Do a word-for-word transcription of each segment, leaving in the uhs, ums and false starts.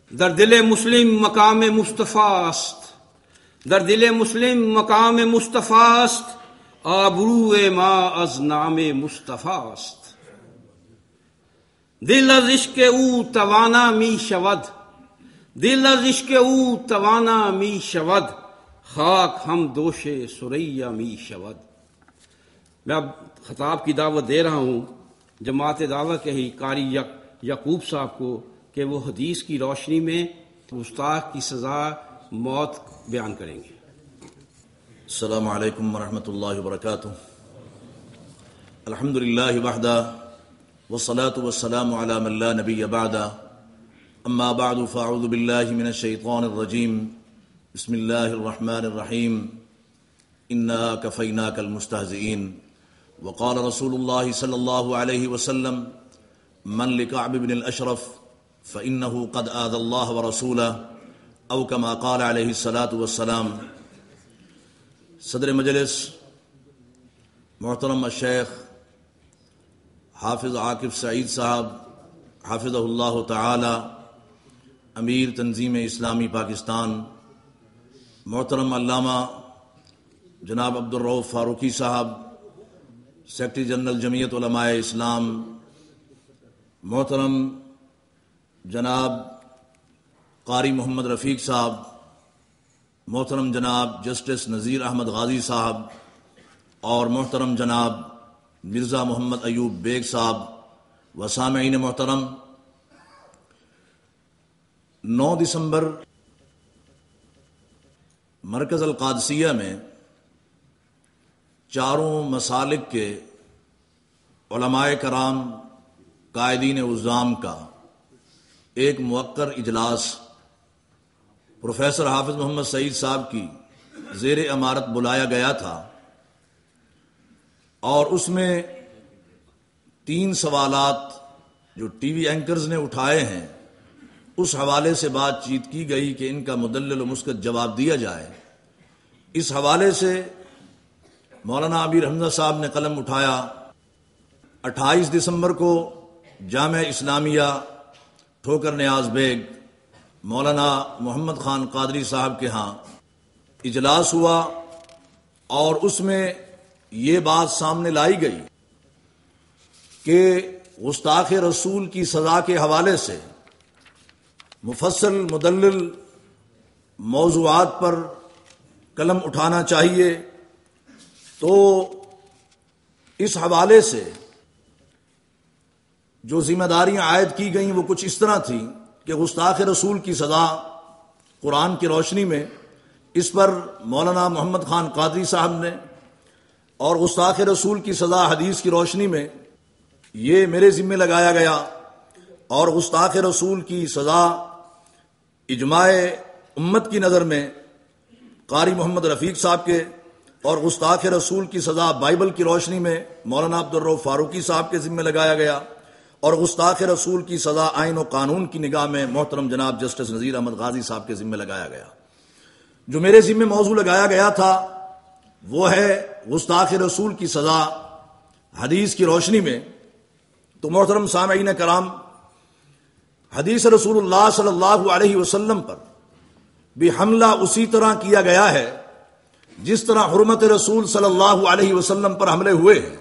در دل مسلم مقام مصطفیٰ است، در دل مسلم مقام مصطفیٰ است، آبرو ما از نام مصطفیٰ است. دل از عشق او توانا می شود، دل از عشق او توانا می شود، خاک ہم دوش سریا می شود. میں اب خطاب کی دعوت دے رہا ہوں جماعت دعوت کے ہی قاری یعقوب صاحب کو کہ وہ حدیث کی روشنی میں گستاخ کی سزا موت بیان کریں گے. السلام علیکم ورحمۃ اللہ وبرکاتہ. الحمد للہ وحدہ والصلاة والسلام علی من لا نبی بعدہ. اما بعد فاعوذ باللہ من الشیطان الرجیم. بسم اللہ الرحمن الرحیم. انا کفیناک المستہزئین. وقال رسول اللہ صلی اللہ علیہ وسلم من لکعب بن الاشرف فإنه قد آذى الله ورسوله او كما قال علیہ الصلاة والسلام. صدر مجلس محترم الشیخ حافظ عاقب سعید صاحب حافظہ اللہ تعالی، امیر تنظیم اسلامی پاکستان، محترم علامہ جناب عبدالرؤف فاروقی صاحب، سیکرٹری جنرل جمعیت علماء اسلام، محترم جناب قاری محمد رفیق صاحب، محترم جناب جسٹس نذیر احمد غازی صاحب، اور محترم جناب مرزا محمد ایوب بیگ صاحب و سامعین محترم، نو دسمبر مرکز القادسیہ میں چاروں مسالک کے علماء کرام قائدین الزام کا ایک موقر اجلاس پروفیسر حافظ محمد سعید صاحب کی زیر امارت بلایا گیا تھا، اور اس میں تین سوالات جو ٹی وی اینکرز نے اٹھائے ہیں اس حوالے سے بات چیت کی گئی کہ ان کا مدلل و مسکت جواب دیا جائے. اس حوالے سے مولانا امیر حمزہ صاحب نے قلم اٹھایا. اٹھائیس دسمبر کو جامعہ اسلامیہ ٹھوکر نیاز بیگ مولانا محمد خان قادری صاحب کے ہاں اجلاس ہوا، اور اس میں یہ بات سامنے لائی گئی کہ گستاخ رسول کی سزا کے حوالے سے مفصل مدلل موضوعات پر قلم اٹھانا چاہیے. تو اس حوالے سے جو ذمہ داریاں عائد کی گئیں وہ کچھ اس طرح تھیں کہ گستاخ رسول کی سزا قرآن کی روشنی میں اس پر مولانا محمد خان قادری صاحب نے، اور گستاخ رسول کی سزا حدیث کی روشنی میں یہ میرے ذمہ لگایا گیا. اور گستاخ رسول کی سزا اجماع امت کی نظر میں قاری محمد رفیق صاحب کے، اور گستاخ رسول کی سزا بائبل کی روشنی میں مولانا عبدالرؤف فاروقی صاحب کے ذمہ لگایا گیا، اور گستاخ رسول کی سزا آئین و قانون کی نگاہ میں محترم جناب جسٹس نذیر احمد غازی صاحب کے ذمہ لگایا گیا. جو میرے ذمہ موضوع لگایا گیا تھا وہ ہے گستاخ رسول کی سزا حدیث کی روشنی میں. تو محترم سامعین کرام، حدیث رسول اللہ صلی اللہ علیہ وسلم پر بھی حملہ اسی طرح کیا گیا ہے جس طرح حرمت رسول صلی اللہ علیہ وسلم پر حملے ہوئے ہیں.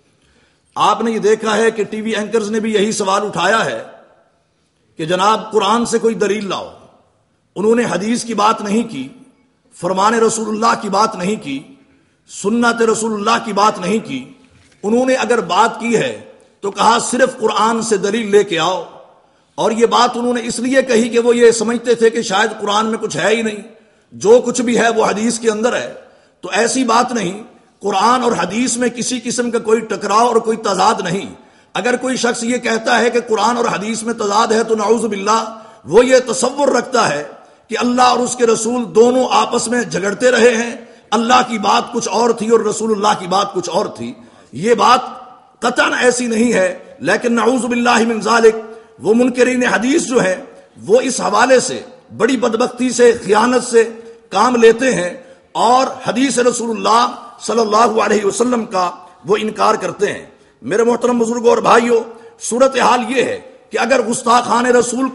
آپ نے یہ دیکھا ہے کہ ٹی وی اینکرز نے بھی یہی سوال اٹھایا ہے کہ جناب قرآن سے کوئی دلیل لاؤ. انہوں نے حدیث کی بات نہیں کی، فرمان رسول اللہ کی بات نہیں کی، سنت رسول اللہ کی بات نہیں کی. انہوں نے اگر بات کی ہے تو کہا صرف قرآن سے دلیل لے کے آؤ. اور یہ بات انہوں نے اس لیے کہی کہ وہ یہ سمجھتے تھے کہ شاید قرآن میں کچھ ہے ہی نہیں، جو کچھ بھی ہے وہ حدیث کے اندر ہے. تو ایسی بات نہیں، قرآن اور حدیث میں کسی قسم کا کوئی ٹکراؤ اور کوئی تضاد نہیں. اگر کوئی شخص یہ کہتا ہے کہ قرآن اور حدیث میں تضاد ہے تو نعوذ باللہ وہ یہ تصور رکھتا ہے کہ اللہ اور اس کے رسول دونوں آپس میں جھگڑتے رہے ہیں، اللہ کی بات کچھ اور تھی اور رسول اللہ کی بات کچھ اور تھی. یہ بات قطعاً ایسی نہیں ہے، لیکن نعوذ باللہ من ذالک وہ منکرین حدیث جو ہے وہ اس حوالے سے بڑی بدبختی سے، خیانت سے کام لیتے ہیں، اور حدیث رسول اللہ صلی اللہ علیہ وسلم کا وہ انکار کرتے ہیں. میرے محترم بزرگوں اور بھائیوں، صورتحال یہ ہے کہ اگر گستاخان رسول کو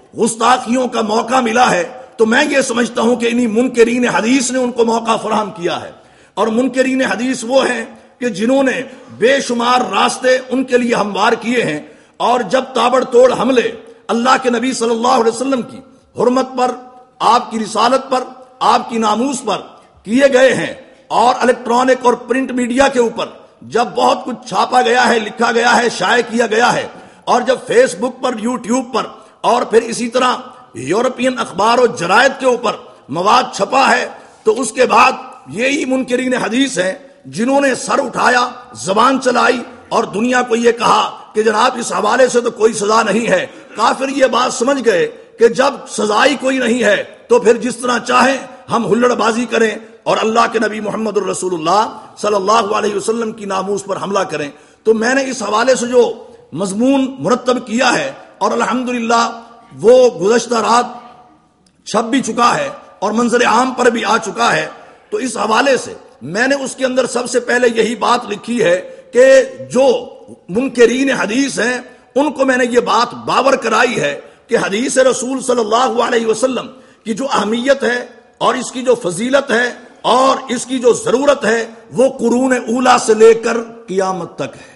گستاخیوں کا موقع ملا ہے تو میں یہ سمجھتا ہوں کہ انہی منکرین حدیث نے ان کو موقع فراہم کیا ہے. اور منکرین حدیث وہ ہیں کہ جنہوں نے بے شمار راستے ان کے لیے ہموار کیے ہیں، اور جب تابڑ توڑ حملے اللہ کے نبی صلی اللہ علیہ وسلم کی حرمت پر، آپ کی رسالت پر، آپ کی ناموس پر کیے گئے ہیں، اور الیکٹرانک اور پرنٹ میڈیا کے اوپر جب بہت کچھ چھاپا گیا ہے، لکھا گیا ہے، شائع کیا گیا ہے، اور جب فیس بک پر، یوٹیوب پر، اور پھر اسی طرح یورپین اخبار و جرائد کے اوپر مواد چھپا ہے، تو اس کے بعد یہی منکرین حدیث ہیں جنہوں نے سر اٹھایا، زبان چلائی اور دنیا کو یہ کہا کہ جناب اس حوالے سے تو کوئی سزا نہیں ہے. کافر یہ بات سمجھ گئے کہ جب سزائی کوئی نہیں ہے تو پھر جس طرح چاہیں ہم ہلڑ بازی کریں اور اللہ کے نبی محمد الرسول اللہ صلی اللہ علیہ وسلم کی ناموس پر حملہ کریں. تو میں نے اس حوالے سے جو مضمون مرتب کیا ہے، اور الحمدللہ وہ گزشتہ رات چھپ بھی چکا ہے اور منظر عام پر بھی آ چکا ہے، تو اس حوالے سے میں نے اس کے اندر سب سے پہلے یہی بات لکھی ہے کہ جو منکرین حدیث ہیں ان کو میں نے یہ بات باور کرائی ہے کہ حدیث رسول صلی اللہ علیہ وسلم کی جو اہمیت ہے اور اس کی جو فضیلت ہے اور اس کی جو ضرورت ہے وہ قرون اولا سے لے کر قیامت تک ہے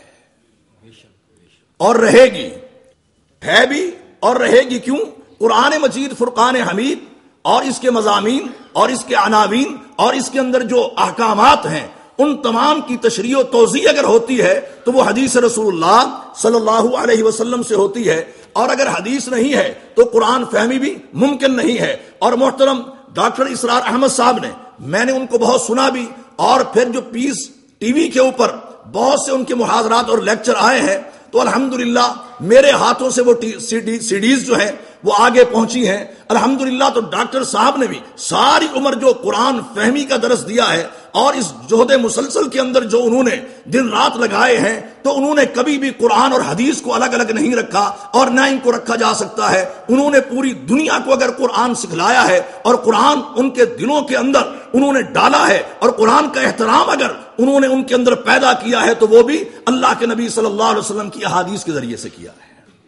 اور رہے گی، ہے بھی اور رہے گی. کیوں؟ قرآن مجید فرقان حمید اور اس کے مضامین اور اس کے عناوین اور اس کے اندر جو احکامات ہیں ان تمام کی تشریح و توضیح اگر ہوتی ہے تو وہ حدیث رسول اللہ صلی اللہ علیہ وسلم سے ہوتی ہے، اور اگر حدیث نہیں ہے تو قرآن فہمی بھی ممکن نہیں ہے. اور محترم ڈاکٹر اسرار احمد صاحب نے، میں نے ان کو بہت سنا بھی، اور پھر جو پیس ٹی وی کے اوپر بہت سے ان کے محاضرات اور لیکچر آئے ہیں، تو الحمدللہ میرے ہاتھوں سے وہ سی ڈیز جو ہیں وہ آگے پہنچی ہیں الحمدللہ. تو ڈاکٹر صاحب نے بھی ساری عمر جو قرآن فہمی کا درس دیا ہے اور اس جہد مسلسل کے اندر جو انہوں نے دن رات لگائے ہیں، تو انہوں نے کبھی بھی قرآن اور حدیث کو الگ الگ نہیں رکھا اور نہ ان کو رکھا جا سکتا ہے. انہوں نے پوری دنیا کو اگر قرآن سکھلایا ہے اور قرآن ان کے دلوں کے اندر انہوں نے ڈالا ہے، اور قرآن کا احترام اگر انہوں نے ان کے اندر پیدا کیا ہے تو وہ بھی اللہ کے نبی صلی اللہ علیہ وسلم کی احادیث کے ذریعے سے کیا ہے.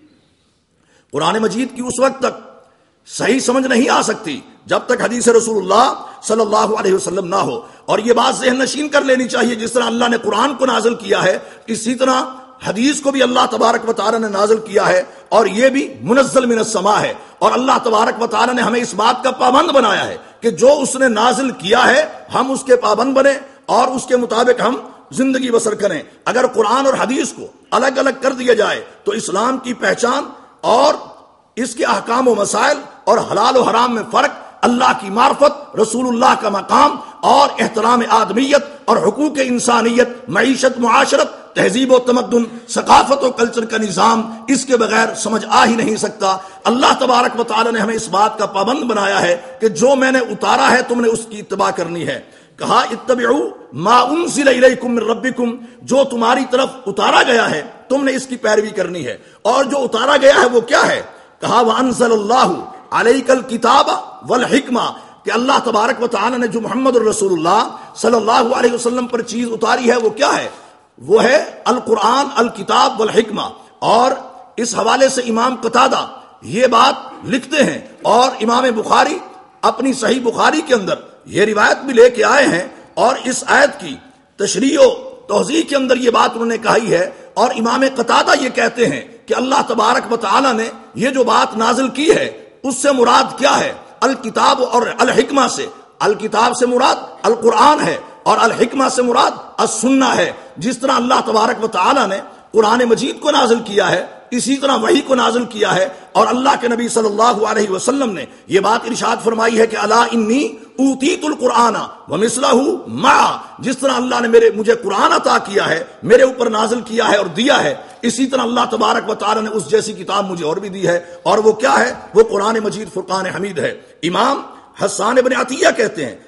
قرآن مجید کی اس وقت تک صحیح سمجھ نہیں آ سکتی جب تک حدیث رسول اللہ صلی اللہ علیہ وسلم نہ ہو. اور یہ بات ذہن نشین کر لینی چاہیے، جس طرح اللہ نے قرآن کو نازل کیا ہے اسی طرح حدیث کو بھی اللہ تبارک و تعالی نے نازل کیا ہے، اور یہ بھی منزل من السماء ہے. اور اللہ تبارک و تعالی نے ہمیں اس بات کا پابند بنایا ہے کہ جو اس نے نازل کیا ہے ہم اس کے پابند بنیں اور اس کے مطابق ہم زندگی بسر کریں. اگر قرآن اور حدیث کو الگ الگ کر دیا جائے تو اسلام کی پہچان اور اس کے احکام و مسائل اور حلال و حرام میں فرق، اللہ کی معرفت، رسول اللہ کا مقام اور احترام آدمیت اور حقوق انسانیت، معیشت، معاشرت، تہذیب و تمدن، ثقافت و کلچر کا نظام اس کے بغیر سمجھ آ ہی نہیں سکتا. اللہ تبارک و تعالی نے ہمیں اس بات کا پابند بنایا ہے کہ جو میں نے اتارا ہے تم نے اس کی اتباع کرنی ہے. کہا اتبعوا ما انزل الیکم من ربکم، جو تمہاری طرف اتارا گیا ہے تم نے اس کی پیروی کرنی ہے. اور جو اتارا گیا ہے وہ کیا ہے؟ کہا وانزل اللہ علیک الکتاب والحکمہ، کہ اللہ تبارک و تعالی نے جو محمد الرسول اللہ صلی اللہ علیہ وسلم پر چیز اتاری ہے وہ کیا ہے؟ وہ ہے القرآن، الکتاب والحکمہ. اور اس حوالے سے امام قتادہ یہ بات لکھتے ہیں، اور امام بخاری اپنی صحیح بخاری کے اندر یہ روایت بھی لے کے آئے ہیں، اور اس آیت کی تشریح و توضیح کے اندر یہ بات انہوں نے کہی ہے. اور امام قتادہ یہ کہتے ہیں کہ اللہ تبارک و تعالی نے یہ جو بات نازل کی ہے اس سے مراد کیا ہے؟ الکتاب اور الحکمہ سے، الکتاب سے مراد القرآن ہے اور الحکمہ سے مراد السنہ ہے. جس طرح اللہ تبارک و تعالی نے قرآن مجید کو نازل کیا ہے اسی طرح وحی کو نازل کیا ہے. اور اللہ کے نبی صلی اللہ علیہ وسلم نے یہ بات ارشاد فرمائی ہے کہ الا انی اوتیت القرآن ومثلہ معہ، جس طرح اللہ نے میرے مجھے قرآن عطا کیا ہے، میرے اوپر نازل کیا ہے اور دیا ہے، اسی طرح اللہ تبارک و تعالی نے اس جیسی کتاب مجھے اور بھی دی ہے. اور وہ کیا ہے؟ وہ قرآن مجید فرقان حمید ہے. امام حسان ابن عطیہ کہتے ہیں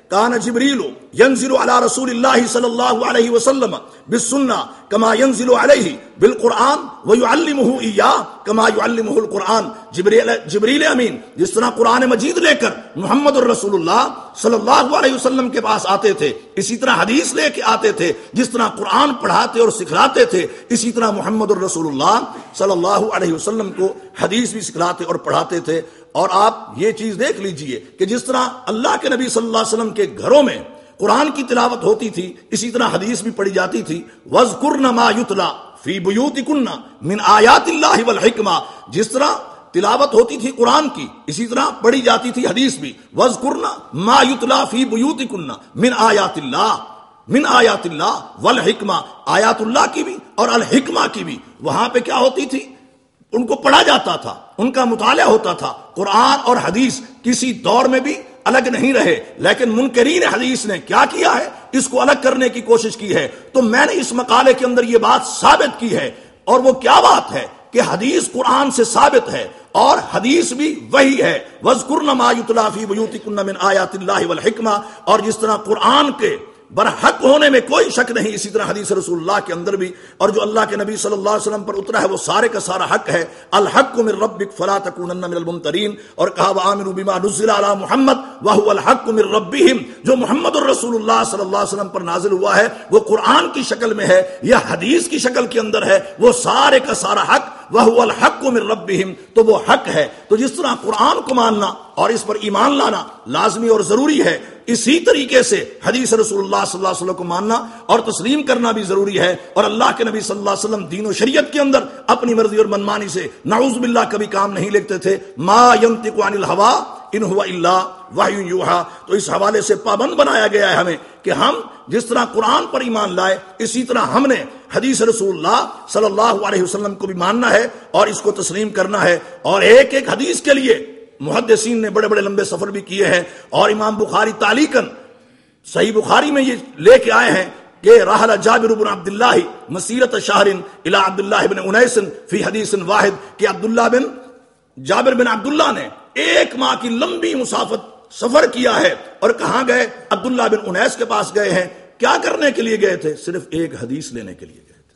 کان جبریل ینزل علی رسول اللہ صلی اللہ علیہ وسلم بالسنہ کما ینزل علیہ بالقرآن ویعلمہ ایاہ کما یعلمہ القرآن. جبریل جبریل امین جس طرح قرآن مجید لے کر محمد الرسول اللہ صلی اللہ علیہ وسلم کے پاس آتے تھے، اسی طرح حدیث لے کے آتے تھے. جس طرح قرآن پڑھاتے اور سکھلاتے تھے، اسی طرح محمد الرسول اللہ صلی اللہ علیہ وسلم کو حدیث بھی سکھلاتے اور پڑھاتے تھے. اور آپ یہ چیز دیکھ لیجئے کہ جس طرح اللہ کے نبی صلی اللہ علیہ وسلم کے گھروں میں قرآن کی تلاوت ہوتی تھی، اسی طرح حدیث بھی پڑھی جاتی تھی. وَاذْكُرْنَ مَا يُتْلَى فِي بُيُوتِكُنَّ مِنْ آيَاتِ اللَّهِ وَالْحِكْمَةِ. جس طرح تلاوت ہوتی تھی قرآن کی، اسی طرح پڑھی جاتی تھی حدیث بھی. وَاذْكُرْنَ مَا يُتْلَى فِي بُيُوتِكُنَّ مِنْ آيَاتِ اللَّهِ من آیات اللہ والحکمہ، آیات اللہ کی بھی اور الحکمہ کی بھی. وہاں پہ کیا ہوتی تھی؟ ان کو پڑھا جاتا تھا، ان کا مطالعہ ہوتا تھا. قرآن اور حدیث کسی دور میں بھی الگ نہیں رہے، لیکن منکرین حدیث نے کیا کیا ہے؟ اس کو الگ کرنے کی کوشش کی ہے. تو میں نے اس مقالے کے اندر یہ بات ثابت کی ہے، اور وہ کیا بات ہے کہ حدیث قرآن سے ثابت ہے اور حدیث بھی وہی ہے. وَاذْكُرْنَ مَا يُتْلَى فِي بُيُوتِكُنَّ مِنْ آيَاتِ اللَّهِ وَالْحِكْمَةِ. اور جس طرح قرآن کے برحق ہونے میں کوئی شک نہیں، اسی طرح حدیث رسول اللہ کے اندر بھی، اور جو اللہ کے نبی صلی اللہ علیہ وسلم پر اترا ہے وہ سارے کا سارا حق ہے. الحق من ربک فلا تکونن من الممترین. اور کہا وآمنوا بما نزل علی محمد وهو الحق من ربہم. جو محمد الرسول اللہ صلی اللہ علیہ وسلم پر نازل ہوا ہے وہ قرآن کی شکل میں ہے یا حدیث کی شکل کے اندر ہے، وہ سارے کا سارا حق وَهُوَ الْحَقُّ مِن رَبِّهِمْ. تو وہ حق ہے. تو جس طرح قرآن کو ماننا اور اس پر ایمان لانا لازمی اور ضروری ہے، اسی طریقے سے حدیث رسول اللہ صلی اللہ علیہ وسلم کو ماننا اور تسلیم کرنا بھی ضروری ہے. اور اللہ کے نبی صلی اللہ علیہ وسلم دین و شریعت کے اندر اپنی مرضی اور منمانی سے نعوذ باللہ کبھی کام نہیں لیتے تھے. ما ينطق عن الهوى ان هو الا وحی یوحى. تو اس حوالے سے پابند بنایا گیا ہے ہمیں کہ ہم جس طرح قرآن پر ایمان لائے، اسی طرح ہم نے حدیث رسول اللہ صلی اللہ علیہ وسلم کو بھی ماننا ہے اور اس کو تسلیم کرنا ہے. اور ایک ایک حدیث کے لیے محدثین نے بڑے بڑے لمبے سفر بھی کیے ہیں، اور امام بخاری تعلیقاً صحیح بخاری میں یہ لے کے آئے ہیں کہ رحل جابر بن عبداللہ مسیرت شہر الی عبداللہ بن انیس فی حدیث واحد. کہ عبداللہ بن جابر بن عبداللہ نے ایک ماہ کی لمبی مسافت سفر کیا ہے. اور کہاں گئے؟ عبداللہ بن انیس کے پاس گئے ہیں. کیا کرنے کے لیے گئے تھے؟ صرف ایک حدیث لینے کے لیے گئے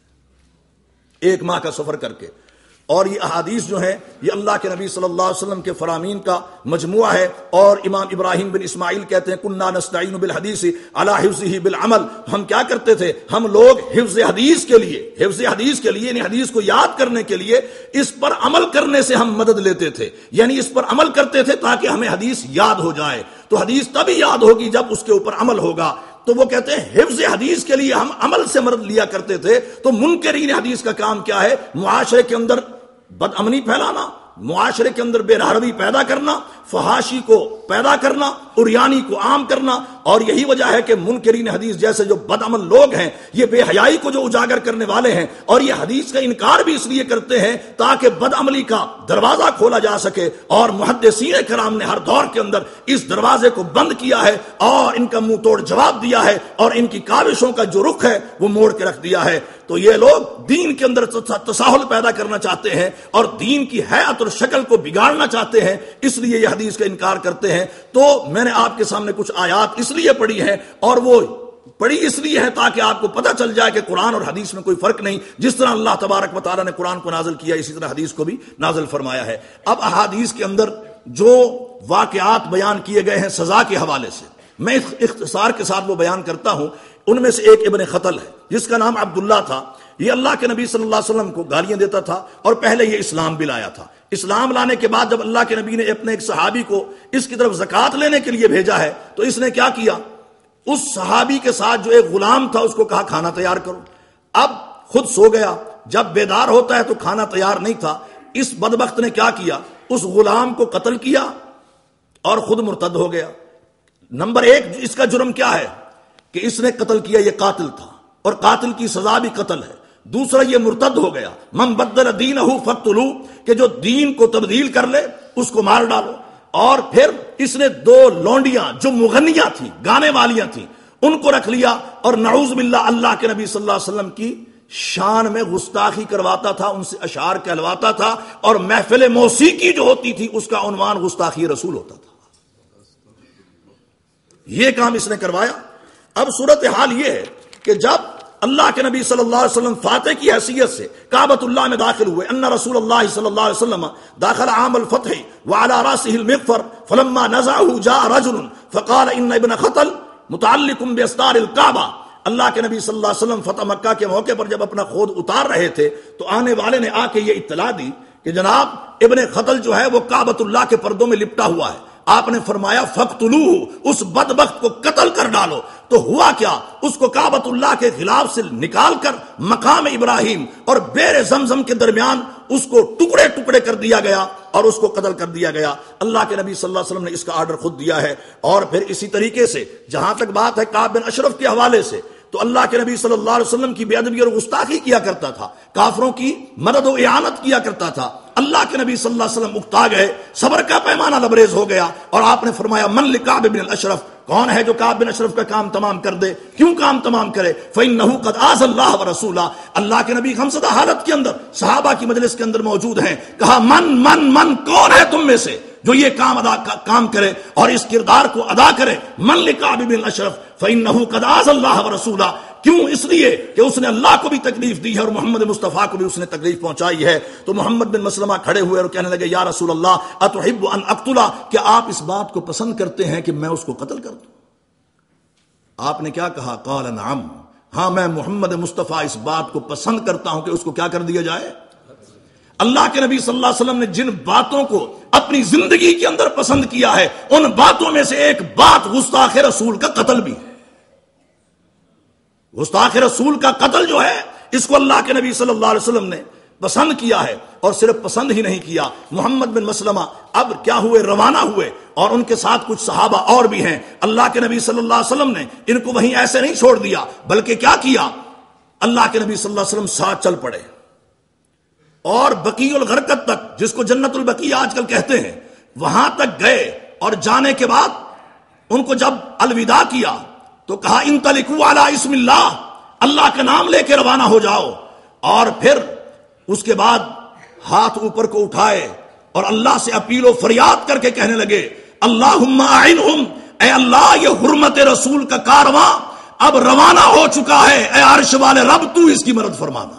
تھے، ایک ماہ کا سفر کر کے. اور یہ احادیث جو ہیں یہ اللہ کے نبی صلی اللہ علیہ وسلم کے فرامین کا مجموعہ ہے. اور امام ابراہیم بن اسماعیل کہتے ہیں کننا نستعین بالحدیث علی حفظہ بالعمل. ہم کیا کرتے تھے؟ ہم لوگ حفظ حدیث کے لیے حفظ حدیث کے لیے یعنی حدیث کو یاد کرنے کے لیے اس پر عمل کرنے سے ہم مدد لیتے تھے، یعنی اس پر عمل کرتے تھے تاکہ ہمیں حدیث یاد ہو جائے. تو حدیث تبھی یاد ہوگی جب اس کے اوپر عمل ہوگا. تو وہ کہتے ہیں حفظ حدیث کے لیے ہم عمل سے مدد لیا کرتے تھے. تو منکرین حدیث کا کام کیا ہے؟ معاشرے کے اندر بد امنی پھیلانا، معاشرے کے اندر بے رحمی پیدا کرنا، فحاشی کو پیدا کرنا، عریانی کو عام کرنا. اور یہی وجہ ہے کہ منکرین حدیث جیسے جو بد عمل لوگ ہیں یہ بے حیائی کو جو اجاگر کرنے والے ہیں اور یہ حدیث کا انکار بھی اس لیے کرتے ہیں تاکہ بد عملی کا دروازہ کھولا جا سکے. اور محدثین کرام نے ہر دور کے اندر اس دروازے کو بند کیا ہے اور ان کا منہ توڑ جواب دیا ہے اور ان کی کاوشوں کا جو رخ ہے وہ موڑ کے رکھ دیا ہے. تو یہ لوگ دین کے اندر تساہل پیدا کرنا چاہتے ہیں اور دین کی حیات اور شکل کو بگاڑنا چاہتے ہیں، اس لیے یہ حدیث کا انکار کرتے ہیں. تو میں نے آپ کے سامنے کچھ آیات اس لیے پڑھی ہیں، اور وہ پڑھی اس لیے ہے تاکہ آپ کو پتہ چل جائے کہ قرآن اور حدیث میں کوئی فرق نہیں. جس طرح اللہ تبارک و تعالیٰ نے قرآن کو نازل کیا اسی طرح حدیث کو بھی نازل فرمایا ہے. اب احادیث کے اندر جو واقعات بیان کیے گئے ہیں سزا کے حوالے سے میں اختصار کے ساتھ وہ بیان کرتا ہوں. ان میں سے ایک ابن خطل ہے جس کا نام عبداللہ تھا. یہ اللہ کے نبی صلی اللہ علیہ وسلم کو گالیاں دیتا تھا اور پہلے یہ اسلام بھی لایا تھا. اسلام لانے کے بعد جب اللہ کے نبی نے اپنے ایک صحابی کو اس کی طرف زکوٰۃ لینے کے لیے بھیجا ہے تو اس نے کیا کیا؟ اس صحابی کے ساتھ جو ایک غلام تھا اس کو کہا کھانا تیار کرو. اب خود سو گیا، جب بیدار ہوتا ہے تو کھانا تیار نہیں تھا. اس بدبخت نے کیا کیا؟ اس غلام کو قتل کیا اور خود مرتد ہو گیا. نمبر ایک اس کا جرم کیا ہے کہ اس نے قتل کیا، یہ قاتل تھا اور قاتل کی سزا بھی قتل ہے. دوسرا یہ مرتد ہو گیا. من بدل دینہ فقتلوہ، کہ جو دین کو تبدیل کر لے اس کو مار ڈالو. اور پھر اس نے دو لونڈیاں جو مغنیاں تھیں، گانے والیاں تھیں، ان کو رکھ لیا اور نعوذ باللہ اللہ کے نبی صلی اللہ علیہ وسلم کی شان میں گستاخی کرواتا تھا، ان سے اشعار کہلواتا تھا. اور محفل موسیقی جو ہوتی تھی اس کا عنوان گستاخی رسول ہوتا تھا. یہ کام اس نے کروایا۔ اب صورتحال یہ ہے کہ جب اللہ کے نبی صلی اللہ علیہ وسلم فاتح کی حیثیت سے کعبۃ اللہ میں داخل ہوئے، ان رسول اللہ صلی اللہ علیہ وسلم داخل عام الفتح وعلى راسه المغفر فلما نزعه جاء رجل فقال ان ابن خطل متعلق باستار الكعبہ۔ اللہ کے نبی صلی اللہ علیہ وسلم فتح مکہ کے موقع پر جب اپنا خود اتار رہے تھے تو آنے والے نے آ کے یہ اطلاع دی کہ جناب ابن خطل جو ہے وہ کعبۃ اللہ کے پردوں میں لپٹا ہوا ہے۔ آپ نے فرمایا فقتلوہ، اس بدبخت کو قتل کر ڈالو۔ تو ہوا کیا، اس کو کعبۃ اللہ کے خلاف سے نکال کر مقام ابراہیم اور بئر زمزم کے درمیان اس کو ٹکڑے ٹکڑے کر دیا گیا اور اس کو قتل کر دیا گیا۔ اللہ کے نبی صلی اللہ علیہ وسلم نے اس کا آرڈر خود دیا ہے۔ اور پھر اسی طریقے سے جہاں تک بات ہے کعب بن اشرف کے حوالے سے، تو اللہ کے نبی صلی اللہ علیہ وسلم کی بے ادبی اور گستاخی کیا کرتا تھا، کافروں کی مدد و اعانت کیا کرتا تھا۔ اللہ کے نبی صلی اللہ علیہ وسلم اکتا گئے، صبر کا پیمانہ لبریز ہو گیا، اور آپ نے فرمایا من لکعب بن الاشرف، کون ہے جو کعب بن اشرف کا کام تمام کر دے؟ کیوں کام تمام کرے؟ فإنه قد آذى الله ورسوله۔ اللہ کے نبی غمزدہ حالت کے اندر صحابہ کی مجلس کے اندر موجود ہیں، کہا من من من کون ہے تم میں سے جو یہ کام ادا کام کرے اور اس کردار کو ادا کرے؟ من لکعب بن الاشرف فإنه قد آذى الله ورسوله۔ کیوں؟ اس لیے کہ اس نے اللہ کو بھی تکلیف دی ہے اور محمد مصطفیٰ کو بھی اس نے تکلیف پہنچائی ہے۔ تو محمد بن مسلمہ کھڑے ہوئے اور کہنے لگے یا رسول اللہ اتحب ان اقتلا، کیا آپ اس بات کو پسند کرتے ہیں کہ میں اس کو قتل کر دوں؟ آپ نے کیا کہا؟ قال نعم، ہاں میں محمد مصطفیٰ اس بات کو پسند کرتا ہوں کہ اس کو کیا کر دیا جائے۔ اللہ کے نبی صلی اللہ علیہ وسلم نے جن باتوں کو اپنی زندگی کے اندر پسند کیا ہے، ان باتوں میں سے ایک بات گستاخ رسول کا قتل بھی ہے۔ گستاخ رسول کا قتل جو ہے، اس کو اللہ کے نبی صلی اللہ علیہ وسلم نے پسند کیا ہے، اور صرف پسند ہی نہیں کیا۔ محمد بن مسلمہ اب کیا ہوئے؟ روانہ ہوئے، اور ان کے ساتھ کچھ صحابہ اور بھی ہیں۔ اللہ کے نبی صلی اللہ علیہ وسلم نے ان کو وہیں ایسے نہیں چھوڑ دیا، بلکہ کیا کیا؟ اللہ کے نبی صلی اللہ علیہ وسلم ساتھ چل پڑے اور بقیع الغرقد تک، جس کو جنت البقیع آج کل کہتے ہیں، وہاں تک گئے، اور جانے کے بعد ان کو جب الوداع کیا تو کہا انطلقوا علی اسم اللہ، اللہ کا نام لے کے روانہ ہو جاؤ۔ اور پھر اس کے بعد ہاتھ اوپر کو اٹھائے اور اللہ سے اپیل و فریاد کر کے کہنے لگے اللہم اعنہم، اے اللہ یہ حرمت رسول کا کارواں اب روانہ ہو چکا ہے، اے عرش والے رب تو اس کی مدد فرمانا۔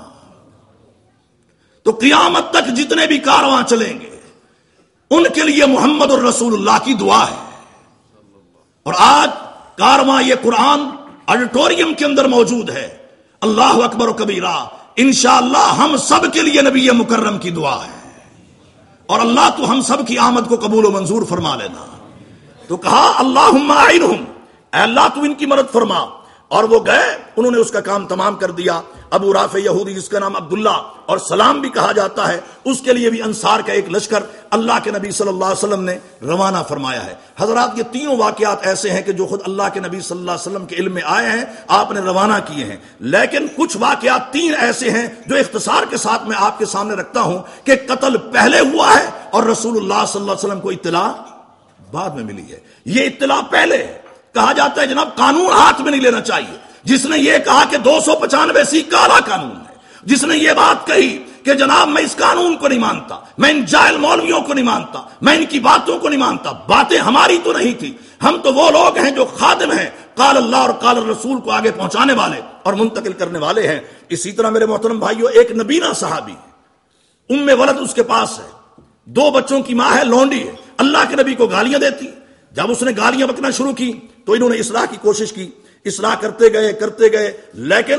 تو قیامت تک جتنے بھی کارواں چلیں گے ان کے لیے محمد الرسول اللہ کی دعا ہے۔ اور آج کارواں یہ قرآن آڈیٹوریم کے اندر موجود ہے۔ اللہ اکبر و کبیرہ، انشاءاللہ ہم سب کے لیے نبی مکرم کی دعا ہے، اور اللہ تو ہم سب کی آمد کو قبول و منظور فرما لینا۔ تو کہا اللہم اعنہم، اے اللہ تو ان کی مدد فرما۔ اور وہ گئے، انہوں نے اس کا کام تمام کر دیا۔ ابو رافع یہودی جس کا نام عبداللہ اور سلام بھی کہا جاتا ہے، اس کے لیے بھی انصار کا ایک لشکر اللہ کے نبی صلی اللہ علیہ وسلم نے روانہ فرمایا ہے۔ حضرات یہ تینوں واقعات ایسے ہیں کہ جو خود اللہ کے نبی صلی اللہ علیہ وسلم کے علم میں آئے ہیں، آپ نے روانہ کیے ہیں۔ لیکن کچھ واقعات تین ایسے ہیں جو اختصار کے ساتھ میں آپ کے سامنے رکھتا ہوں کہ قتل پہلے ہوا ہے اور رسول اللہ صلی اللہ علیہ وسلم کو اطلاع بعد میں ملی ہے۔ یہ اطلاع پہلے ہے۔ کہا جاتا ہے جناب قانون ہاتھ میں نہیں لینا چاہیے۔ جس نے یہ کہا کہ دو سو پچانوے سی کالا قانون ہے، جس نے یہ بات کہی کہ جناب میں اس قانون کو نہیں مانتا، میں ان جاہل مولویوں کو نہیں مانتا، میں ان کی باتوں کو نہیں مانتا، باتیں ہماری تو نہیں تھی، ہم تو وہ لوگ ہیں جو خادم ہیں، قال اللہ اور قال الرسول کو آگے پہنچانے والے اور منتقل کرنے والے ہیں۔ اسی طرح میرے محترم بھائیو، ایک نبینا صحابی ہے، ام ولد اس کے پاس ہے، دو بچوں کی ماں ہے، لونڈی ہے، اللہ کے نبی کو گالیاں دیتی۔ جب اس نے گالیاں بکنا شروع کی تو انہوں نے اصلاح کی کوشش کی، اصلاح کرتے گئے کرتے گئے لیکن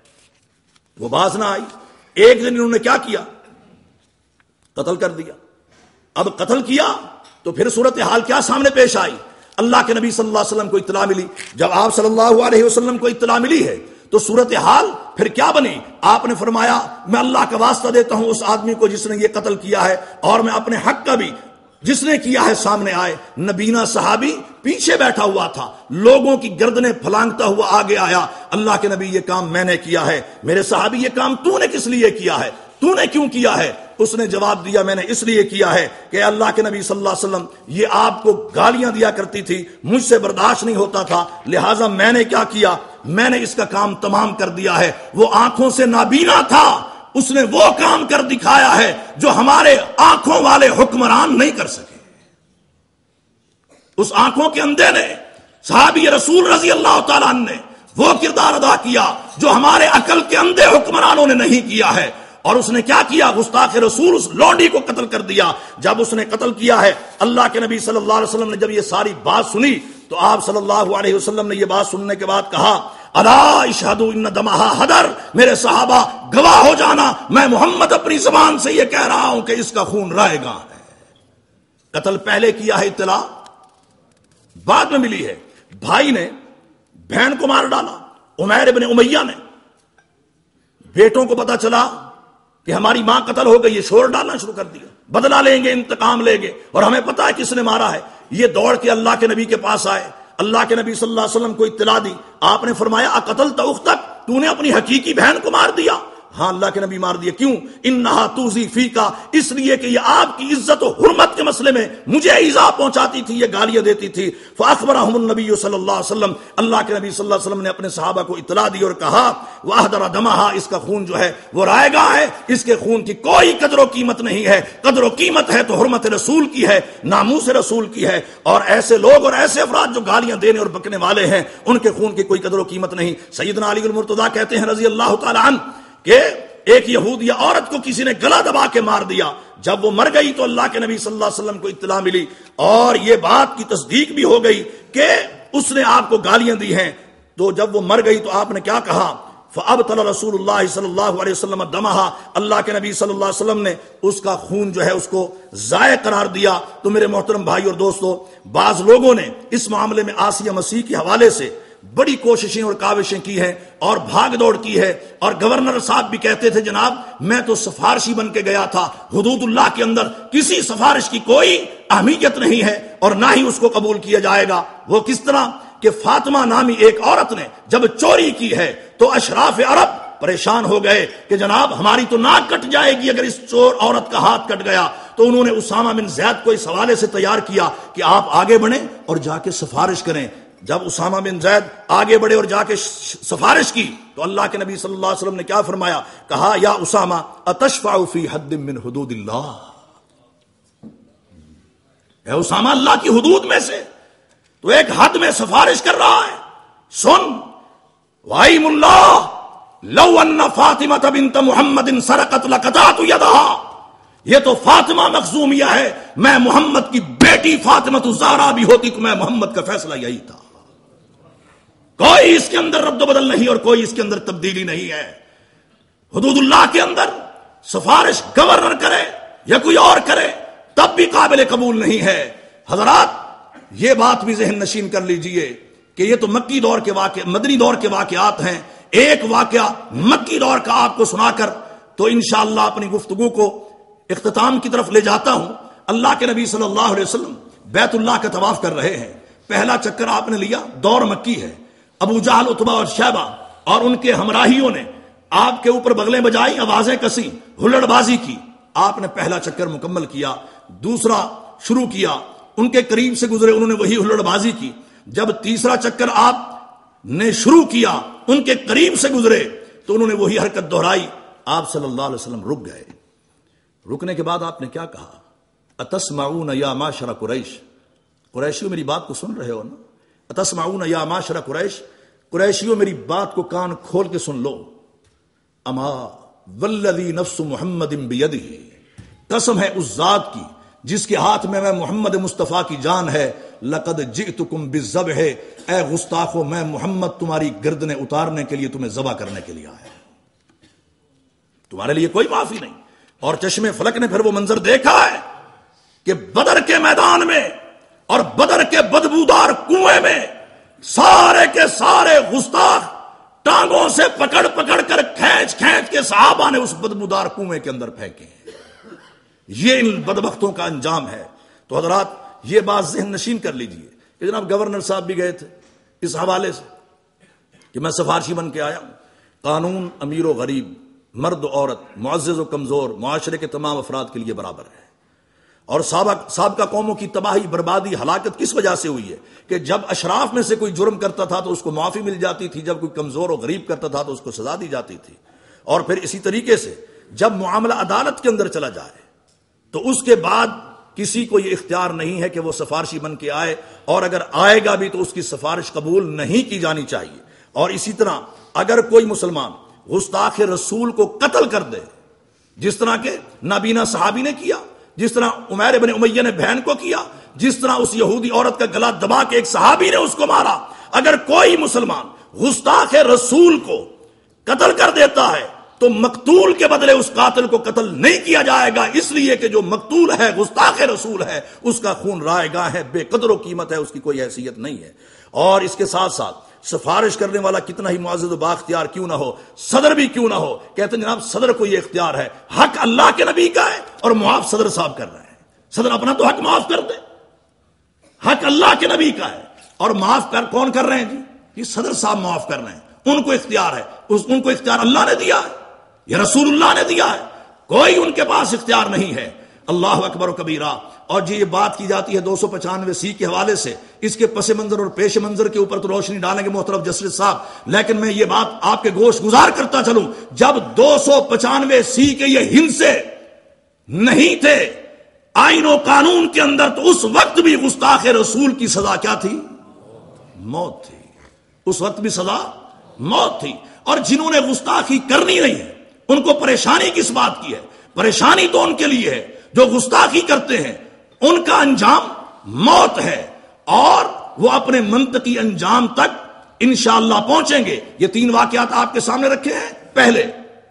وہ باز نہ آئی۔ ایک دن انہوں نے کیا کیا؟ قتل کر دیا۔ اب قتل کیا تو پھر صورتحال کیا سامنے پیش آئی؟ اللہ کے نبی صلی اللہ علیہ وسلم کو اطلاع ملی۔ جب آپ صلی اللہ علیہ وسلم کو اطلاع ملی ہے تو صورتحال پھر کیا بنی؟ آپ نے فرمایا میں اللہ کا واسطہ دیتا ہوں اس آدمی کو جس نے یہ قتل کیا ہے، اور میں اپنے حق کا بھی جس نے کیا ہے سامنے آئے۔ نبینا صحابی پیچھے بیٹھا ہوا تھا، لوگوں کی گردنیں پھلانگتا ہوا آگے آیا، اللہ کے نبی یہ کام میں نے کیا ہے۔ میرے صحابی یہ کام تو نے کس لیے کیا ہے؟ تو نے کیوں کیا ہے؟ اس نے جواب دیا میں نے اس لیے کیا ہے کہ اللہ کے نبی صلی اللہ علیہ وسلم یہ آپ کو گالیاں دیا کرتی تھی، مجھ سے برداشت نہیں ہوتا تھا، لہٰذا میں نے کیا کیا؟ میں نے اس کا کام تمام کر دیا ہے۔ وہ آنکھوں سے نابینا تھا، اس نے وہ کام کر دکھایا ہے جو ہمارے آنکھوں والے حکمران نہیں کر سکے۔ اس آنکھوں کے اندھے نے صحابی رسول رضی اللہ تعالیٰ عنہ نے وہ کردار ادا کیا جو ہمارے عقل کے اندھے حکمرانوں نے نہیں کیا ہے. اور اس نے کیا کیا؟ گستاخ رسول اس لونڈی کو قتل کر دیا. جب اس نے قتل کیا ہے، اللہ کے نبی صلی اللہ علیہ وسلم نے جب یہ ساری بات سنی تو آپ صلی اللہ علیہ وسلم نے یہ بات سننے کے بعد کہا الا اشہدوا ان دمہا حدر، میرے صحابہ گواہ ہو جانا، میں محمد اپنی زبان سے یہ کہہ رہا ہوں کہ اس کا خون رائے گا ہے. قتل پہلے کیا ہے، اطلاع بعد میں ملی ہے. بھائی نے بہن کو مار ڈالا، عمیر ابن امیہ نے. بیٹوں کو پتا چلا کہ ہماری ماں قتل ہو گئی، یہ شور ڈالنا شروع کر دیا، بدلہ لیں گے، انتقام لیں گے، اور ہمیں پتا ہے کس نے مارا ہے. یہ دوڑ کے اللہ کے نبی کے پاس آئے. اللہ کے نبی صلی اللہ علیہ وسلم کو اطلاع دی. آپ نے فرمایا اقتلت اختک، تو نے اپنی حقیقی بہن کو مار دیا؟ ہاں اللہ کے نبی مار دیا. کیوں؟ انہا توزی فیکا، اس لیے کہ یہ آپ کی عزت و حرمت کے مسئلے میں مجھے ایذا پہنچاتی تھی، یہ گالیاں دیتی تھی. فاخبرہم النبی صلی اللہ علیہ وسلم، اللہ کے نبی صلی اللہ علیہ وسلم نے اپنے صحابہ کو اطلاع دی اور کہا واہدر دمہا، اس کا خون جو ہے وہ رائے گا ہے، اس کے خون کی کوئی قدر و قیمت نہیں ہے. قدر و قیمت ہے تو حرمت رسول کی ہے، ناموس رسول کی ہے. اور ایسے لوگ اور ایسے افراد جو گالیاں دینے اور بکنے والے ہیں، ان کے خون کی کوئی قدر و قیمت نہیں. سیدنا علی المرتضیٰ کہتے ہیں رضی اللہ تعالی عنہ کہ ایک یہودی عورت کو کسی نے گلا دبا کے مار دیا. جب وہ مر گئی تو اللہ کے نبی صلی اللہ علیہ وسلم کو اطلاع ملی اور یہ بات کی تصدیق بھی ہو گئی کہ اس نے آپ کو گالیاں دی ہیں. تو جب وہ مر گئی تو آپ نے کیا کہا؟ فَأَبْطَلَ رسول اللہ صلی اللہ علیہ وسلم دمہا، اللہ کے نبی صلی اللہ علیہ وسلم نے اس کا خون جو ہے اس کو ضائع قرار دیا. تو میرے محترم بھائی اور دوستو، بعض لوگوں نے اس معاملے میں آسیہ مسیح کے حوالے سے بڑی کوششیں اور کاوشیں کی ہیں اور بھاگ دوڑ کی ہے. اور گورنر صاحب بھی کہتے تھے جناب میں تو سفارشی بن کے گیا تھا، حدود اللہ کے اندر کسی سفارش کی کوئی اہمیت نہیں ہے اور نہ ہی اس کو قبول کیا جائے گا. وہ کس طرح کہ فاطمہ نامی ایک عورت نے جب چوری کی ہے تو اشراف عرب پریشان ہو گئے کہ جناب ہماری تو ناک کٹ جائے گی اگر اس چور عورت کا ہاتھ کٹ گیا. تو انہوں نے اسامہ بن زید کو اس حوالے سے تیار کیا کہ آپ آگے بڑھیں اور جا کے سفارش کریں. جب اسامہ بن زید آگے بڑھے اور جا کے سفارش کی تو اللہ کے نبی صلی اللہ علیہ وسلم نے کیا فرمایا؟ کہا یا اسامہ اتشفع فی حد من حدود اللہ، اے اسامہ اللہ کی حدود میں سے تو ایک حد میں سفارش کر رہا ہے. سن وائم اللہ لو ان فاطمہ بنت محمد سرقت لقطعت یدہا، یہ تو فاطمہ مخزومیہ ہے، میں محمد کی بیٹی فاطمہ الزہرا بھی ہوتی تو میں محمد کا فیصلہ یہی تھا. کوئی اس کے اندر رد و بدل نہیں اور کوئی اس کے اندر تبدیلی نہیں ہے. حدود اللہ کے اندر سفارش گورنر کرے یا کوئی اور کرے تب بھی قابل قبول نہیں ہے. حضرات یہ بات بھی ذہن نشین کر لیجئے کہ یہ تو مکی دور کے واقع مدنی دور کے واقعات ہیں. ایک واقعہ مکی دور کا آپ کو سنا کر تو انشاءاللہ اپنی گفتگو کو اختتام کی طرف لے جاتا ہوں. اللہ کے نبی صلی اللہ علیہ وسلم بیت اللہ کا طواف کر رہے ہیں. پہلا چکر آپ نے لیا، دور مکی ہے. ابو جہل، عتبہ اور شیبہ اور ان کے ہمراہیوں نے آپ کے اوپر بغلیں بجائی، آوازیں کسی، ہلڑ بازی کی. آپ نے پہلا چکر مکمل کیا، دوسرا شروع کیا، ان کے قریب سے گزرے، انہوں نے وہی ہلڑ بازی کی. جب تیسرا چکر آپ نے شروع کیا، ان کے قریب سے گزرے تو انہوں نے وہی حرکت دہرائی. آپ صلی اللہ علیہ وسلم رک گئے. رکنے کے بعد آپ نے کیا کہا؟ اتسمعون یا معشر قریش، قریشیوں میری بات کو سن رہے ہو نا؟ اتسمعون یا معشر قریش، قریشیوں میری بات کو کان کھول کے سن لو. اما والذی نفس محمد بیدہ، قسم ہے اس ذات کی جس کے ہاتھ میں میں محمد مصطفیٰ کی جان ہے، لقد جئتکم بالذبح، اے گستاخو میں محمد تمہاری گردنیں اتارنے کے لیے، تمہیں ذبح کرنے کے لیے آیا، تمہارے لیے کوئی معافی نہیں. اور چشم فلک نے پھر وہ منظر دیکھا ہے کہ بدر کے میدان میں اور بدر کے بدبودار کنویں میں سارے کے سارے گستاخ ٹانگوں سے پکڑ پکڑ کر کھینچ کھینچ کے صحابہ نے اس بدبودار کنویں کے اندر پھینکے. یہ ان بدبختوں کا انجام ہے. تو حضرات یہ بات ذہن نشین کر لیجئے کہ جناب گورنر صاحب بھی گئے تھے اس حوالے سے کہ میں سفارشی بن کے آیا ہوں. قانون امیر و غریب، مرد و عورت، معزز و کمزور، معاشرے کے تمام افراد کے لیے برابر ہے. اور سابق سابقہ قوموں کی تباہی، بربادی، ہلاکت کس وجہ سے ہوئی ہے کہ جب اشراف میں سے کوئی جرم کرتا تھا تو اس کو معافی مل جاتی تھی، جب کوئی کمزور و غریب کرتا تھا تو اس کو سزا دی جاتی تھی. اور پھر اسی طریقے سے جب معاملہ عدالت کے اندر چلا جائے تو اس کے بعد کسی کو یہ اختیار نہیں ہے کہ وہ سفارشی بن کے آئے، اور اگر آئے گا بھی تو اس کی سفارش قبول نہیں کی جانی چاہیے۔ اور اسی طرح اگر کوئی مسلمان گستاخ رسول کو قتل کر دے، جس طرح کہ نابینا صحابی نے کیا، جس طرح عمیر بن امیہ نے بہن کو کیا، جس طرح اس یہودی عورت کا گلا دبا کے ایک صحابی نے اس کو مارا، اگر کوئی مسلمان گستاخ رسول کو قتل کر دیتا ہے تو مقتول کے بدلے اس قاتل کو قتل نہیں کیا جائے گا، اس لیے کہ جو مقتول ہے گستاخ رسول ہے، اس کا خون رائے گاہ ہے، بے قدر و قیمت ہے، اس کی کوئی حیثیت نہیں ہے۔ اور اس کے ساتھ ساتھ سفارش کرنے والا کتنا ہی معزز و بااختیار کیوں نہ ہو، صدر بھی کیوں نہ ہو، کہتے ہیں جناب صدر کو یہ اختیار ہے، حق اللہ کے نبی کا ہے اور معاف صدر صاحب کر رہے ہیں۔ صدر اپنا تو حق معاف کر دے، حق اللہ کے نبی کا ہے، اور معاف کر کون کر رہے ہیں جی؟ یہ صدر صاحب معاف کر رہے ہیں، ان کو اختیار ہے، اس ان کو اختیار اللہ نے دیا ہے، یہ رسول اللہ نے دیا ہے، کوئی ان کے پاس اختیار نہیں ہے۔ اللہ اکبر و کبیرہ۔ اور جی یہ بات کی جاتی ہے دو سو پچانوے سی کے حوالے سے، اس کے پس منظر اور پیش منظر کے اوپر تو روشنی ڈالیں گے محترم جسٹس صاحب، لیکن میں یہ بات آپ کے گوش گزار کرتا چلوں، جب دو سو پچانوے سی کے یہ ہندسے نہیں تھے آئین و قانون کے اندر، تو اس وقت بھی گستاخ رسول کی سزا کیا تھی؟ موت تھی۔ اس وقت بھی سزا موت تھی۔ اور جنہوں نے گستاخی کرنی نہیں ہے ان کو پریشانی کس بات کی ہے؟ پریشانی تو ان کے لیے ہے جو گستاخی کرتے ہیں، ان کا انجام موت ہے، اور وہ اپنے منطقی انجام تک انشاءاللہ پہنچیں گے۔ یہ تین واقعات آپ کے سامنے رکھے ہیں، پہلے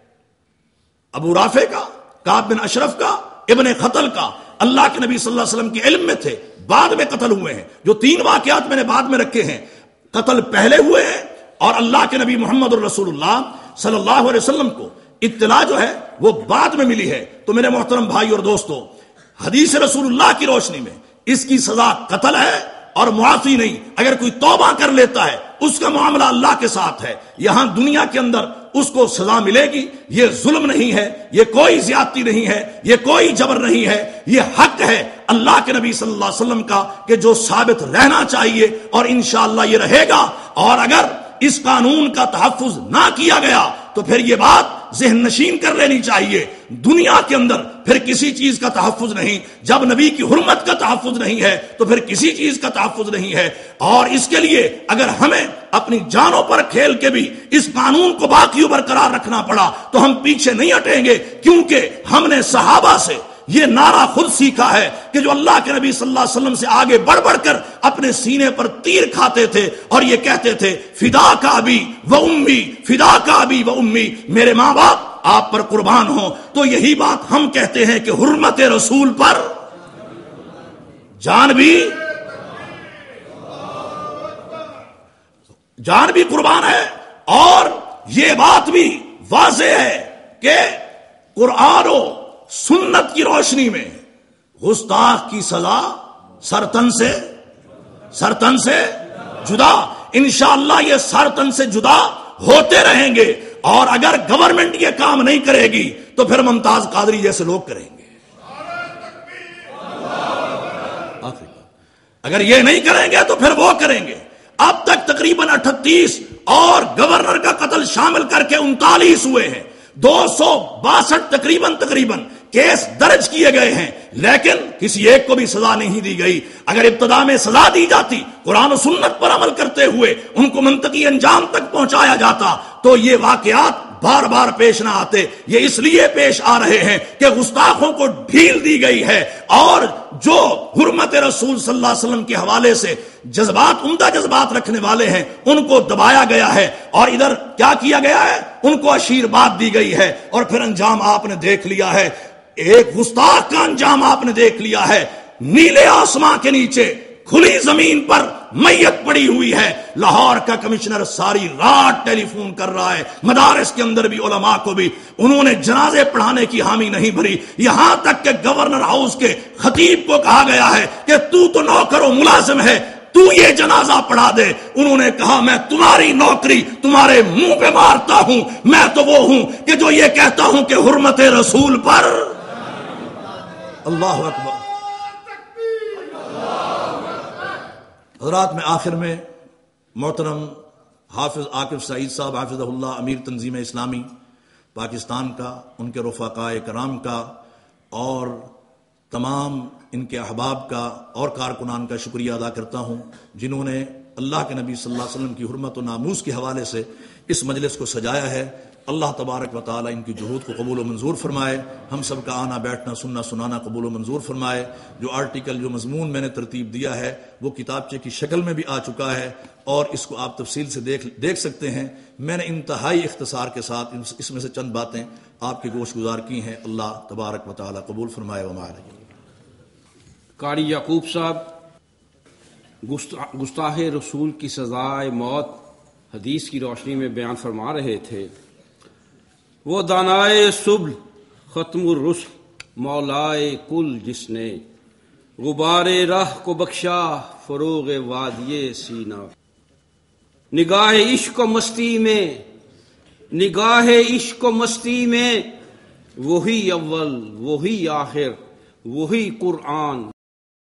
ابو رافع کا، کعب بن اشرف کا، ابن قتل کا، اللہ کے نبی صلی اللہ علیہ وسلم کے علم میں تھے، بعد میں قتل ہوئے ہیں۔ جو تین واقعات میں نے بعد میں رکھے ہیں، قتل پہلے ہوئے ہیں، اور اللہ کے نبی محمد الرسول اللہ صلی اللہ علیہ وسلم کو اطلاع جو ہے وہ بعد میں ملی ہے۔ تو میرے محترم بھائی اور دوستو، حدیث رسول اللہ کی روشنی میں اس کی سزا قتل ہے اور معافی نہیں۔ اگر کوئی توبہ کر لیتا ہے اس کا معاملہ اللہ کے ساتھ ہے، یہاں دنیا کے اندر اس کو سزا ملے گی۔ یہ ظلم نہیں ہے، یہ کوئی زیادتی نہیں ہے، یہ کوئی جبر نہیں ہے، یہ حق ہے اللہ کے نبی صلی اللہ علیہ وسلم کا کہ جو ثابت رہنا چاہیے، اور انشاءاللہ یہ رہے گا۔ اور اگر اس قانون کا تحفظ نہ کیا گیا تو پھر یہ بات ذہن نشین کر لینی چاہیے، دنیا کے اندر پھر کسی چیز کا تحفظ نہیں۔ جب نبی کی حرمت کا تحفظ نہیں ہے تو پھر کسی چیز کا تحفظ نہیں ہے۔ اور اس کے لیے اگر ہمیں اپنی جانوں پر کھیل کے بھی اس قانون کو باقی برقرار رکھنا پڑا تو ہم پیچھے نہیں ہٹیں گے، کیونکہ ہم نے صحابہ سے یہ نعرہ خود سیکھا ہے کہ جو اللہ کے نبی صلی اللہ علیہ وسلم سے آگے بڑھ بڑھ کر اپنے سینے پر تیر کھاتے تھے اور یہ کہتے تھے فدا کا ابی و امی، فدا کا ابی و امی، میرے ماں باپ آپ پر قربان ہوں۔ تو یہی بات ہم کہتے ہیں کہ حرمت رسول پر جان بھی جان بھی قربان ہے، اور یہ بات بھی واضح ہے کہ قرآن و سنت کی روشنی میں گستاخ کی سزا سرتن سے سرتن سے جدا، انشاءاللہ یہ سرتن سے جدا ہوتے رہیں گے۔ اور اگر گورنمنٹ یہ کام نہیں کرے گی تو پھر ممتاز قادری جیسے لوگ کریں گے۔ اگر یہ نہیں کریں گے تو پھر وہ کریں گے۔ اب تک تقریباً اٹھتیس اور گورنر کا قتل شامل کر کے انتالیس ہوئے ہیں، دو سو باسٹھ تقریباً تقریباً کیس درج کیے گئے ہیں، لیکن کسی ایک کو بھی سزا نہیں دی گئی۔ اگر ابتدا میں سزا دی جاتی، قرآن و سنت پر عمل کرتے ہوئے ان کو منطقی انجام تک پہنچایا جاتا، تو یہ واقعات بار بار پیش نہ آتے۔ یہ اس لیے پیش آ رہے ہیں کہ گستاخوں کو ڈھیل دی گئی ہے، اور جو حرمت رسول صلی اللہ علیہ وسلم کے حوالے سے جذبات، عمدہ جذبات رکھنے والے ہیں، ان کو دبایا گیا ہے، اور ادھر کیا کیا گیا ہے، ان کو آشیرواد دی گئی ہے۔ اور پھر انجام آپ نے دیکھ لیا ہے، ایک گستاخ کا انجام آپ نے دیکھ لیا ہے، نیلے آسمان کے نیچے کھلی زمین پر میت پڑی ہوئی ہے۔ لاہور کا کمشنر ساری رات ٹیلی فون کر رہا ہے، مدارس کے اندر بھی علماء کو بھی انہوں نے جنازے پڑھانے کی حامی نہیں بھری، یہاں تک کہ گورنر ہاؤس کے خطیب کو کہا گیا ہے کہ تو تو نوکر و ملازم ہے، تو یہ جنازہ پڑھا دے۔ انہوں نے کہا میں تمہاری نوکری تمہارے منہ پہ مارتا ہوں، میں تو وہ ہوں کہ جو یہ کہتا ہوں کہ حرمت رسول پر۔ اللہ اکبر۔ حضرات، میں آخر میں محترم حافظ عاقب سعید صاحب حافظہ اللہ، امیر تنظیم اسلامی پاکستان کا، ان کے رفقائے کرام کا اور تمام ان کے احباب کا اور کارکنان کا شکریہ ادا کرتا ہوں جنہوں نے اللہ کے نبی صلی اللہ علیہ وسلم کی حرمت و ناموس کے حوالے سے اس مجلس کو سجایا ہے۔ اللہ تبارک و تعالیٰ ان کی جہود کو قبول و منظور فرمائے، ہم سب کا آنا بیٹھنا سننا سنانا قبول و منظور فرمائے۔ جو آرٹیکل جو مضمون میں نے ترتیب دیا ہے وہ کتابچے کی شکل میں بھی آ چکا ہے اور اس کو آپ تفصیل سے دیکھ دیکھ سکتے ہیں۔ میں نے انتہائی اختصار کے ساتھ اس میں سے چند باتیں آپ کے گوش گزار کی ہیں۔ اللہ تبارک و تعالیٰ قبول فرمائے وما علیہ۔ قاری یعقوب صاحب گستاخ رسول کی سزائے موت حدیث کی روشنی میں بیان فرما رہے تھے۔ وہ دانائے صبح ختم الرسل مولائے کل جس نے غبار راہ کو بخشا فروغ وادی سینا، نگاہ عشق و مستی میں نگاہ عشق و مستی میں وہی اول وہی آخر وہی قرآن